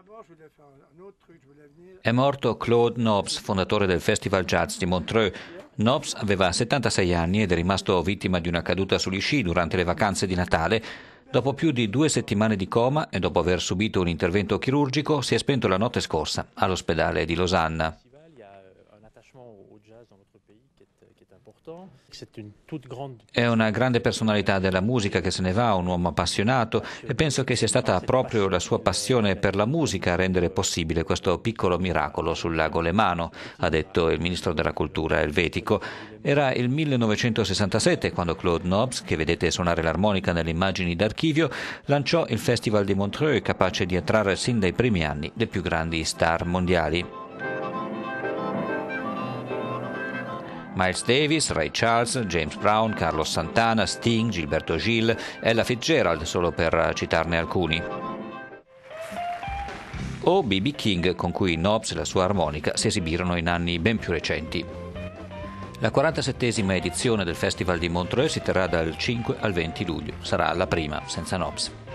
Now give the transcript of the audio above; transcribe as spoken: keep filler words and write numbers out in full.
È morto Claude Nobs, fondatore del Festival Jazz di Montreux. Nobs aveva settantasei anni ed è rimasto vittima di una caduta sugli sci durante le vacanze di Natale. Dopo più di due settimane di coma e dopo aver subito un intervento chirurgico, si è spento la notte scorsa all'ospedale di Losanna. È una grande personalità della musica che se ne va, un uomo appassionato, e penso che sia stata proprio la sua passione per la musica a rendere possibile questo piccolo miracolo sul lago Lemano, ha detto il ministro della cultura elvetico. Era il millenovecentosessantasette quando Claude Nobs, che vedete suonare l'armonica nelle immagini d'archivio, lanciò il Festival di Montreux, capace di attrarre sin dai primi anni le più grandi star mondiali. Miles Davis, Ray Charles, James Brown, Carlos Santana, Sting, Gilberto Gil, Ella Fitzgerald, solo per citarne alcuni. O B B King, con cui Nobs e la sua armonica si esibirono in anni ben più recenti. La quarantasettesima edizione del Festival di Montreux si terrà dal cinque al venti luglio. Sarà la prima senza Nobs.